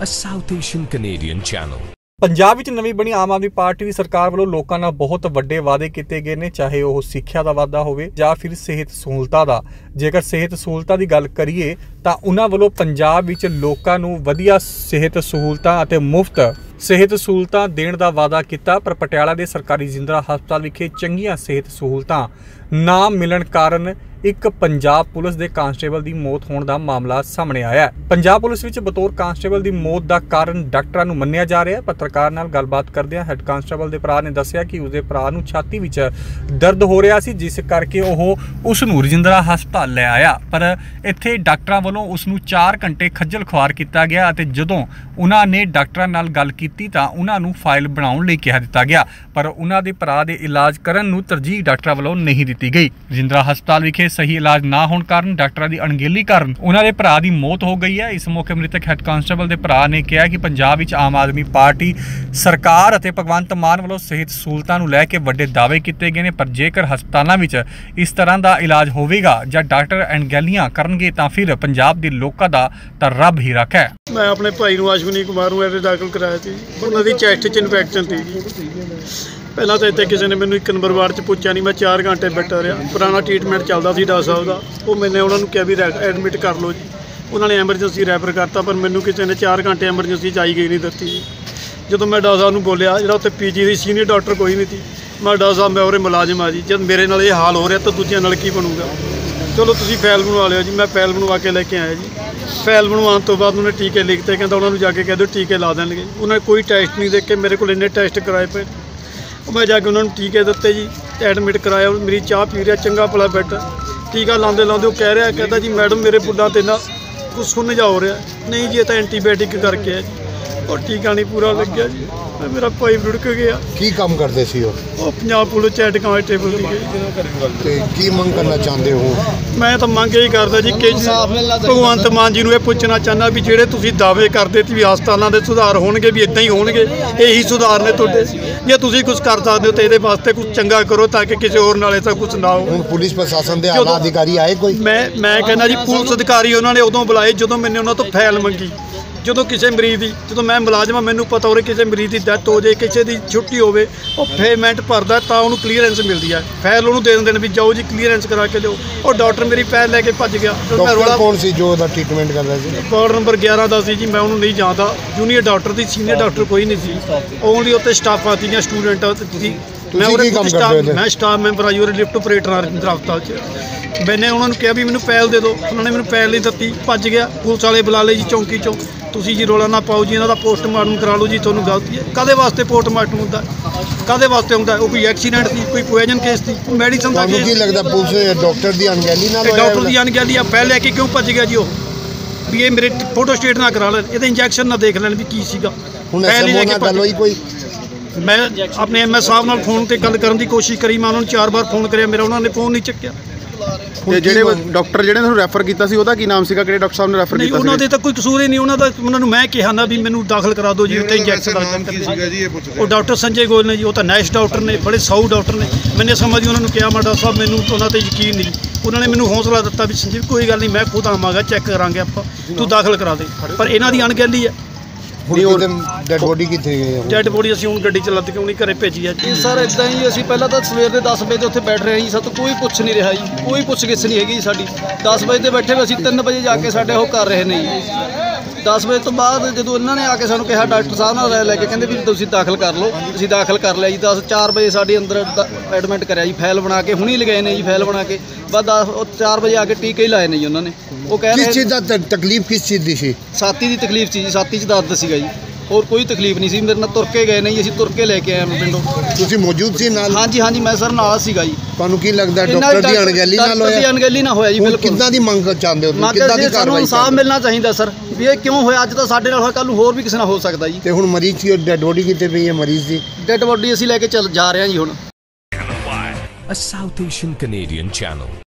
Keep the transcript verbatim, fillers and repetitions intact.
a South Asian Canadian channel. Punjab ਵਿੱਚ ਨਵੀਂ ਬਣੀ ਆਮ ਆਦਮੀ ਪਾਰਟੀ ਦੀ ਸਰਕਾਰ ਵੱਲੋਂ ਲੋਕਾਂ ਨਾਲ ਬਹੁਤ ਵੱਡੇ ਵਾਅਦੇ ਕੀਤੇ ਗਏ ਨੇ, ਚਾਹੇ ਉਹ ਸਿੱਖਿਆ ਦਾ ਵਾਅਦਾ ਹੋਵੇ ਜਾਂ ਫਿਰ ਸਿਹਤ ਸਹੂਲਤਾਂ ਦਾ। ਜੇਕਰ ਸਿਹਤ ਸਹੂਲਤਾਂ ਦੀ ਗੱਲ ਕਰੀਏ ਤਾਂ ਉਹਨਾਂ ਵੱਲੋਂ ਪੰਜਾਬ ਵਿੱਚ ਲੋਕਾਂ ਨੂੰ ਵਧੀਆ ਸਿਹਤ ਸਹੂਲਤਾਂ ਅਤੇ ਮੁਫਤ ਸਿਹਤ ਸਹੂਲਤਾਂ ਦੇਣ ਦਾ ਵਾਅਦਾ ਕੀਤਾ, ਪਰ ਪਟਿਆਲਾ ਦੇ ਸਰਕਾਰੀ ਜਿੰਦਰਾ ਹਸਪਤਾਲ ਵਿਖੇ ਚੰਗੀਆਂ ਸਿਹਤ ਸਹੂਲਤਾਂ ਨਾ ਮਿਲਣ ਕਾਰਨ ਇੱਕ ਪੰਜਾਬ ਪੁਲਿਸ ਦੇ ਕਾਂਸਟੇਬਲ ਦੀ ਮੌਤ ਹੋਣ ਦਾ ਮਾਮਲਾ ਸਾਹਮਣੇ ਆਇਆ ਹੈ। ਪੰਜਾਬ ਪੁਲਿਸ ਵਿੱਚ ਬਤੌਰ ਕਾਂਸਟੇਬਲ ਦੀ ਮੌਤ ਦਾ ਕਾਰਨ ਡਾਕਟਰਾਂ ਨੂੰ ਮੰਨਿਆ ਜਾ ਰਿਹਾ ਹੈ। ਪੱਤਰਕਾਰ ਨਾਲ ਗੱਲਬਾਤ ਕਰਦਿਆਂ ਹੈੱਡ ਕਾਂਸਟੇਬਲ ਦੇ ਭਰਾ ਨੇ ਦੱਸਿਆ ਕਿ ਉਸਦੇ ਭਰਾ ਨੂੰ ਛਾਤੀ ਵਿੱਚ ਦਰਦ ਹੋ ਰਿਹਾ ਸੀ, ਜਿਸ ਕਰਕੇ ਉਹ ਉਸ ਨੂੰ ਰਜਿੰਦਰਾ ਹਸਪਤਾਲ ਲੈ ਆਇਆ, ਪਰ ਇੱਥੇ ਡਾਕਟਰਾਂ ਵੱਲੋਂ ਉਸ ਨੂੰ ਚਾਰ ਘੰਟੇ ਖੱਜਲ ਖੁਆਰ ਕੀਤਾ ਗਿਆ ਅਤੇ ਜਦੋਂ ਉਹਨਾਂ ਨੇ ਡਾਕਟਰਾਂ ਨਾਲ ਗੱਲ ਕੀਤੀ ਤਾਂ ਉਹਨਾਂ ਨੂੰ ਫਾਈਲ ਬਣਾਉਣ ਲਈ ਕਿਹਾ ਦਿੱਤਾ ਗਿਆ, ਪਰ ਉਹਨਾਂ ਦੇ ਭਰਾ ਦੇ ਇਲਾਜ ਕਰਨ ਨੂੰ ਤਰਜੀਹ ਡਾਕਟਰਾਂ ਵੱਲੋਂ ਨਹੀਂ ਦਿੱਤੀ ਗਈ। ਰਜਿੰਦਰਾ ਹਸਪਤਾਲ ਵਿਖੇ ਸਹੀ ਇਲਾਜ ਨਾ ਹੋਣ ਕਾਰਨ ਡਾਕਟਰਾਂ ਦੀ ਅਣਗਹਿਲੀ ਕਾਰਨ ਉਹਨਾਂ ਦੇ ਭਰਾ ਦੀ ਮੌਤ ਹੋ ਗਈ ਹੈ। ਇਸ ਮੌਕੇ ਮ੍ਰਿਤਕ ਹੈੱਡ ਕਾਂਸਟੇਬਲ ਦੇ ਭਰਾ ਨੇ ਕਿਹਾ ਕਿ ਪੰਜਾਬ ਵਿੱਚ ਆਮ ਆਦਮੀ ਪਾਰਟੀ ਸਰਕਾਰ ਅਤੇ ਭਗਵੰਤ ਮਾਨ ਵੱਲੋਂ ਸਿਹਤ ਸਹੂਲਤਾਂ ਨੂੰ ਲੈ ਕੇ ਵੱਡੇ ਦਾਅਵੇ ਕੀਤੇ ਗਏ ਨੇ, ਪਰ ਜੇਕਰ ਹਸਪਤਾਲਾਂ ਵਿੱਚ ਇਸ ਤਰ੍ਹਾਂ ਦਾ ਇਲਾਜ ਹੋਵੇਗਾ ਜਾਂ ਡਾਕਟਰ ਅਣਗਹਿਲੀਆਂ ਕਰਨਗੇ ਤਾਂ ਫਿਰ ਪੰਜਾਬ ਦੇ ਲੋਕਾਂ ਦਾ ਤਾਂ ਰੱਬ ਹੀ ਰੱਖਾ ਹੈ। मैं अपने भाई ਨੂੰ ਅਸ਼ਵਨੀ ਕੁਮਾਰ ਨੂੰ ਇੱਥੇ ਦਾਖਲ ਕਰਾਇਆ ਸੀ। ਉਹਨਾਂ ਦੀ ਚੈਸਟ 'ਚ ਇਨਫੈਕਸ਼ਨ ਸੀ। ਪਹਿਲਾਂ ਤਾਂ ਇੱਥੇ ਕਿਸੇ ਨੇ ਮੈਨੂੰ ਇੱਕ ਨੰਬਰ ਵਾਰਡ 'ਚ ਪੁੱਛਿਆ ਨਹੀਂ, ਮੈਂ ਚਾਰ ਘੰਟੇ ਬੈਠਾ ਰਿਹਾ। ਪੁਰਾਣਾ ਟ੍ਰੀਟਮੈਂਟ ਚੱਲਦਾ ਸੀ ਡਾਕਟਰ ਸਾਹਿਬ ਦਾ, ਉਹ ਮੈਨੇ ਉਹਨਾਂ ਨੂੰ ਕਿਹਾ ਵੀ ਐਡਮਿਟ ਕਰ ਲਓ ਜੀ। ਉਹਨਾਂ ਨੇ ਐਮਰਜੈਂਸੀ ਰੈਫਰ ਕਰਤਾ, ਪਰ ਮੈਨੂੰ ਕਿਸੇ ਨੇ ਚਾਰ ਘੰਟੇ ਐਮਰਜੈਂਸੀ 'ਚ ਆਈ ਗਈ ਨਹੀਂ ਦਿੱਤੀ ਜੀ। ਜਦੋਂ ਮੈਂ ਡਾਕਟਰ ਸਾਹਿਬ ਨੂੰ ਬੋਲਿਆ, ਜਿਹੜਾ ਉੱਥੇ ਪੀ ਜੀ ਦੀ ਸੀਨੀਅਰ ਡਾਕਟਰ ਕੋਈ ਨਹੀਂ ਸੀ, ਮੈਂ ਡਾਕਟਰ ਸਾਹਿਬ ਮੈਂ ਉਰੇ ਮੁਲਾਜ਼ਮ ਆ ਜੀ, ਜਦ ਮੇਰੇ ਨਾਲ ਇਹ ਹਾਲ ਹੋ ਰਿਹਾ ਤਾਂ ਦੂਜਿਆਂ ਨਾਲ ਕੀ ਬਣੂਗਾ। ਚਲੋ ਤੁਸੀਂ ਫਾਈਲ ਬਣਵਾ ਲਿਓ ਜੀ। ਮੈਂ ਫਾਈਲ ਬਣਵਾ ਕੇ ਲੈ ਕੇ ਆਇਆ ਜੀ। ਫਾਈਲ ਬਣਵਾਉਣ ਤੋਂ ਬਾਅਦ ਉਹਨੇ ਟੀਕੇ ਲਿਖਤੇ, ਕਹਿੰਦਾ ਉਹਨਾਂ ਨੂੰ ਜਾ ਕੇ ਕਹਿ ਦਿਓ ਟੀਕੇ ਲਾ ਦੇਣਗੇ। ਉਹਨਾਂ ਨੇ ਕੋਈ ਟੈਸਟ ਨਹੀਂ ਦੇਖ ਕੇ, ਮੇਰੇ ਕੋਲ ਇੰਨੇ ਟੈਸਟ ਕਰਾਏ ਪਏ। ਉਹ ਮੈਂ ਜਾ ਕੇ ਉਹਨਾਂ ਨੂੰ ਟੀਕੇ ਦਿੱਤੇ ਜੀ, ਐਡਮਿਟ ਕਰਾਇਆ। ਮੇਰੀ ਚਾਹ ਪੀ ਰਿਹਾ, ਚੰਗਾ ਭਲਾ ਬੈਠਾ। ਟੀਕਾ ਲਾਉਂਦੇ ਲਾਉਂਦੇ ਉਹ ਕਹਿ ਰਿਹਾ, ਕਹਿੰਦਾ ਜੀ ਮੈਡਮ ਮੇਰੇ ਬੁੱਢਾ ਤੇ ਨਾ ਕੁਛ ਸੁਣ ਜਾ ਹੋ ਰਿਹਾ। ਨਹੀਂ ਜੀ, ਇਹ ਤਾਂ ਐਂਟੀਬਾਇਓਟਿਕ ਕਰਕੇ ਹੈ ਜੀ। ਉਹ ਟੀਕਾ ਨਹੀਂ ਪੂਰਾ ਲੱਗਿਆ ਜੀ, ਮੇਰਾ ਭਾਈ ਰੁੜਕ ਗਿਆ। ਕੀ ਕੰਮ ਕਰਦੇ ਸੀ ਉਹ? ਉਹ ਪੰਜਾਬ ਪੁਲਿਸ 'ਚ ਹੈੱਡ ਕਾਂਸਟੇਬਲ ਸੀਗੇ। ਤੇ ਕੀ ਮੰਗ ਕਰਨਾ ਚਾਹੁੰਦੇ ਹੋ? ਮੈਂ ਤਾਂ ਮੰਗ ਇਹੀ ਕਰਦਾ ਜੀ ਕਿ ਭਗਵੰਤ ਮਾਨ ਜੀ ਨੂੰ ਇਹ ਪੁੱਛਣਾ ਚਾਹੁੰਦਾ ਵੀ ਜਿਹੜੇ ਤੁਸੀਂ ਦਾਅਵੇ ਕਰਦੇ ਸੀ ਵੀ ਹਸਪਤਾਲਾਂ ਦੇ ਸੁਧਾਰ ਹੋਣਗੇ, ਵੀ ਇੱਦਾਂ ਹੀ ਹੋਣਗੇ, ਇਹੀ ਸੁਧਾਰ ਨੇ ਤੁਹਾਡੇ। ਜੇ ਤੁਸੀਂ ਕੁਝ ਕਰ ਸਕਦੇ ਹੋ ਤਾਂ ਇਹਦੇ ਵਾਸਤੇ ਕੁਝ ਚੰਗਾ ਕਰੋ ਤਾਂ ਕਿ ਕਿਸੇ ਹੋਰ ਨਾਲ ਐਸਾ ਕੁਝ ਨਾ ਹੋ। ਹੁਣ ਪੁਲਿਸ ਪ੍ਰਸ਼ਾਸਨ ਦੇ ਆਲਾ ਅਧਿਕਾਰੀ ਆਏ ਕੋਈ? ਮੈਂ ਮੈਂ ਕਹਿੰਦਾ ਜੀ ਪੁਲਿਸ ਅਧਿਕਾਰੀ ਉਹਨਾਂ ਨੇ ਉਦੋਂ ਬੁਲਾਏ ਜਦੋਂ ਮੈंने ਉਹਨਾਂ ਤੋਂ ਫਾਈਲ ਮੰਗੀ। ਜਦੋਂ ਕਿਸੇ ਮਰੀਜ਼ ਦੀ, ਜਦੋਂ ਮੈਂ ਮੁਲਾਜ਼ਮ ਹਾਂ, ਮੈਨੂੰ ਪਤਾ ਹੋਵੇ ਕਿਸੇ ਮਰੀਜ਼ ਦੀ ਡੈਥ ਹੋ ਜਾਏ, ਕਿਸੇ ਦੀ ਛੁੱਟੀ ਹੋਵੇ, ਉਹ ਪੇਮੈਂਟ ਭਰਦਾ ਤਾਂ ਉਹਨੂੰ ਕਲੀਅਰੈਂਸ ਮਿਲਦੀ ਹੈ। ਫਾਈਲ ਉਹਨੂੰ ਦੇ ਦਿੰਦੇ ਨੇ ਵੀ ਜਾਓ ਜੀ ਕਲੀਅਰੈਂਸ ਕਰਾ ਕੇ ਦਿਓ। ਉਹ ਡਾਕਟਰ ਮੇਰੀ ਫਾਈਲ ਲੈ ਕੇ ਭੱਜ ਗਿਆ। ਡਾਕਟਰ ਕੌਣ ਸੀ ਜੋ ਉਹਦਾ ਟ੍ਰੀਟਮੈਂਟ ਕਰਦਾ ਸੀ? ਵਾਰਡ ਨੰਬਰ ਗਿਆਰਾਂ ਦਾ ਸੀ ਜੀ, ਮੈਂ ਉਹਨੂੰ ਨਹੀਂ ਜਾਣਦਾ। ਜੂਨੀਅਰ ਡਾਕਟਰ ਦੀ, ਸੀਨੀਅਰ ਡਾਕਟਰ ਕੋਈ ਨਹੀਂ ਸੀ। ਓਨਲੀ ਉੱਥੇ ਸਟਾਫਾਂ ਸੀਗੀਆਂ, ਸਟੂਡੈਂਟ ਸੀ। ਮੈਂ ਉਹਦੇ ਸਟਾਫ ਮੈਂ ਸਟਾਫ ਮੈਂਬਰ ਆਈ ਉਹਦੇ ਲਿਫਟ ਆਪਰੇਟਰ ਆ ਰਜਿੰਦਰਾ ਹਸਪਤਾਲ 'ਚ। ਮੈਨੇ ਉਹਨਾਂ ਨੂੰ ਕਿਹਾ ਵੀ ਮੈਨੂੰ ਫਾਈਲ ਦੇ ਦਿਓ, ਉਹਨਾਂ ਨੇ ਮੈਨੂੰ ਫਾਈਲ ਨਹੀਂ ਦਿੱਤੀ, ਭੱਜ ਗਿਆ। ਪੁਲਿਸ ਵਾਲੇ ਬੁਲਾ ਲਏ ਜੀ ਚੌਂਕੀ 'ਚੋਂ। ਤੁਸੀਂ ਜੀ ਰੌਲਾ ਨਾ ਪਾਓ ਜੀ, ਇਹਨਾਂ ਦਾ ਪੋਸਟਮਾਰਟਮ ਕਰਾ ਲਓ ਜੀ, ਤੁਹਾਨੂੰ ਗਲਤੀ ਹੈ। ਕਾਹਦੇ ਵਾਸਤੇ ਪੋਸਟਮਾਰਟਮ ਹੁੰਦਾ? ਕਾਹਦੇ ਵਾਸਤੇ ਹੁੰਦਾ? ਉਹ ਕੋਈ ਐਕਸੀਡੈਂਟ ਸੀ, ਕੋਈ ਪੋਇਜ਼ਨ ਕੇਸ ਸੀ, ਮੈਡੀਸਨ ਦਾ ਕੇਸ। ਕੀ ਲੱਗਦਾ ਪੁਲਿਸ ਡਾਕਟਰ ਦੀ ਅਣਗਹਿਲੀ ਨਾਲ ਹੋਇਆ? ਡਾਕਟਰ ਦੀ ਅਣਗਹਿਲੀ ਆ। ਫਾਈਲ ਲੈ ਕੇ ਕਿਉਂ ਭੱਜ ਗਿਆ ਜੀ ਉਹ? ਵੀ ਇਹ ਮੇਰੇ ਫੋਟੋ ਸਟੇਟ ਨਾ ਕਰਾ ਲੈਣ, ਇਹਦੇ ਇੰਜੈਕਸ਼ਨ ਨਾ ਦੇਖ ਲੈਣ ਵੀ ਕੀ ਸੀਗਾ। ਹੁਣ ਐਸਐਮਓ ਨਾਲ ਗੱਲ ਹੋਈ ਕੋਈ? ਮੈਂ ਆਪਣੇ ਐਮ ਐਸ ਸਾਹਿਬ ਨਾਲ ਫੋਨ ਤੇ ਗੱਲ ਕਰਨ ਦੀ ਕੋਸ਼ਿਸ਼ ਕਰੀ, ਮੈਂ ਉਹਨਾਂ ਨੂੰ ਚਾਰ ਵਾਰ ਫੋਨ ਕਰਿਆ, ਮੇਰਾ ਉਹਨਾਂ ਨੇ ਫੋਨ ਨਹੀਂ ਚੱਕਿਆ। ਤੇ ਜਿਹੜੇ ਡਾਕਟਰ ਜਿਹੜੇ ਤੁਹਾਨੂੰ ਰੈਫਰ ਕੀਤਾ ਸੀ ਉਹਦਾ ਕੀ ਨਾਮ ਸੀਗਾ? ਕਿਹੜੇ ਡਾਕਟਰ ਸਾਹਿਬ ਨੇ ਰੈਫਰ ਕੀਤਾ ਸੀ? ਉਹਨਾਂ ਦੇ ਤਾਂ ਕੋਈ ਕਸੂਰ ਹੀ ਨਹੀਂ। ਉਹਨਾਂ ਦਾ ਉਹਨਾਂ ਨੂੰ ਮੈਂ ਕਿਹਾ ਨਾ ਵੀ ਮੈਨੂੰ ਦਾਖਲ ਕਰਾ ਦਿਓ ਜੀ, ਉੱਥੇ ਇੰਜੈਕਸ਼ਨ ਦਾ। ਉਹ ਡਾਕਟਰ ਸੰਜੇ ਗੋਇਲ ਨੇ ਜੀ, ਉਹ ਤਾਂ ਨੈਸ਼ ਡਾਕਟਰ ਨੇ, ਬੜੇ ਸਾਊ ਡਾਕਟਰ ਨੇ। ਮੈਨੇ ਸਮਝ ਉਹਨਾਂ ਨੂੰ ਕਿਹਾ ਮੈਂ ਡਾਕਟਰ ਸਾਹਿਬ ਮੈਨੂੰ ਉਹਨਾਂ 'ਤੇ ਯਕੀਨ ਨਹੀਂ। ਉਹਨਾਂ ਨੇ ਮੈਨੂੰ ਹੌਸਲਾ ਦਿੱਤਾ ਵੀ ਸੰਜੀਵ ਕੋਈ ਗੱਲ ਨਹੀਂ, ਮੈਂ ਖੁਦ ਆਵਾਂਗਾ, ਚੈੱਕ ਕਰਾਂਗੇ ਆਪਾਂ, ਤੂੰ ਦਾਖਲ ਕਰਾ ਦੇ। ਪਰ ਇਹਨਾਂ ਦੀ ਅਣਗਹਿਲੀ ਹੈ। ਡੈਡ ਬੋਡੀ ਕਿੱਥੇ ਗਈ ਹੈ? ਡੈਡ ਬੋਡੀ ਅਸੀਂ ਹੁਣ ਗੱਡੀ 'ਚ ਲੱਦ ਕੇ ਉਹਨੇ ਘਰੇ ਭੇਜੀ ਹੈ ਜੀ। ਸਰ ਇੱਦਾਂ ਹੀ ਅਸੀਂ ਪਹਿਲਾਂ ਤਾਂ ਸਵੇਰ ਦੇ ਦਸ ਵਜੇ ਤੇ ਉੱਥੇ ਬੈਠ ਰਹੇ ਜੀ, ਸਾਨੂੰ ਕੋਈ ਪੁੱਛ ਨਹੀਂ ਰਿਹਾ ਜੀ, ਕੋਈ ਪੁੱਛ ਗਿੱਛ ਨਹੀਂ ਹੈਗੀ ਸਾਡੀ। ਦਸ ਵਜੇ ਤੇ ਬੈਠੇ ਹੋਏ ਅਸੀਂ ਤਿੰਨ ਵਜੇ ਜਾ ਕੇ ਸਾਡੇ ਉਹ ਕਰ ਰਹੇ ਨੇ ਜੀ। ਦਸ ਵਜੇ ਤੋਂ ਬਾਅਦ ਜਦੋਂ ਇਹਨਾਂ ਨੇ ਆ ਕੇ ਸਾਨੂੰ ਕਿਹਾ ਡਾਕਟਰ ਸਾਹਿਬ ਨਾਲ ਰਾਏ ਲੈ ਕੇ, ਕਹਿੰਦੇ ਵੀ ਤੁਸੀਂ ਦਾਖਲ ਕਰ ਲਓ। ਅਸੀਂ ਦਾਖਲ ਕਰ ਲਿਆ ਜੀ। ਦਸ ਚਾਰ ਵਜੇ ਸਾਡੇ ਅੰਦਰ ਐਡਮਿਟ ਕਰਿਆ ਜੀ, ਫਾਈਲ ਬਣਾ ਕੇ ਹੁਣੀ ਲਗਾਏ ਨੇ ਜੀ। ਫਾਈਲ ਬਣਾ ਕੇ ਬਸ ਦਸ ਚਾਰ ਵਜੇ ਆ ਕੇ ਟੀਕੇ ਹੀ ਲਾਏ ਨੇ ਜੀ ਉਹਨਾਂ ਨੇ। ਉਹ ਕਹਿ ਰਹੇ ਕਿਸ ਚੀਜ਼ ਦਾ ਤਕਲੀਫ ਕਿਸ ਚੀਜ਼ ਦੀ ਸੀ? ਛਾਤੀ ਦੀ ਤਕਲੀਫ ਸੀ ਜੀ, ਛਾਤੀ 'ਚ ਦਰਦ ਸੀਗਾ ਜੀ, ਹੋਰ ਕੋਈ ਤਕਲੀਫ ਨਹੀਂ ਸੀ। ਮੇਰੇ ਨਾਲ ਤੁਰ ਕੇ ਗਏ ਨਹੀਂ, ਅਸੀਂ ਤੁਰ ਕੇ ਲੈ ਕੇ ਆਏ ਪਿੰਡੋਂ। ਤੁਸੀਂ ਮੌਜੂਦ ਸੀ ਨਾਲ? ਹਾਂਜੀ ਹਾਂਜੀ, ਮੈਂ ਸਰ ਨਾਲ ਸੀਗਾ ਜੀ। ਤੁਹਾਨੂੰ ਕੀ ਲੱਗਦਾ ਡਾਕਟਰ ਦੀ ਅਣਗਹਿਲੀ ਨਾਲ ਹੋਇਆ? ਡਾਕਟਰ ਦੀ ਅਣਗਹਿਲੀ ਨਾਲ ਹੋਇਆ ਜੀ, ਬਿਲਕੁਲ। ਕਿੱਦਾਂ ਦੀ ਮੰਗ ਚਾਹੁੰਦੇ ਹੋ? ਕਿੱਦਾਂ ਦੀ ਕਾਰਵਾਈ? ਇਨਸਾਫ ਮਿਲਣਾ ਚਾਹੀਦਾ ਸਰ, ਵੀ ਇਹ ਕਿਉਂ ਹੋਇਆ? ਅੱਜ ਤਾਂ ਸਾਡੇ ਨਾਲ ਹੋਇਆ, ਕੱਲ ਨੂੰ ਹੋਰ ਵੀ ਕਿਸੇ ਨਾਲ ਹੋ ਸਕਦਾ ਜੀ। ਤੇ ਹੁਣ ਮਰੀਜ਼ ਦੀ ਡੈਡ ਬੋਡੀ ਕਿੱਥੇ ਪਈ ਹੈ? ਮਰੀਜ਼ ਦੀ ਡੈਡ ਬੋਡੀ ਅਸੀਂ ਲੈ ਕੇ ਚੱਲ ਜਾ ਰਹੇ ਹਾਂ ਜੀ ਹੁਣ। A South Asian Canadian channel.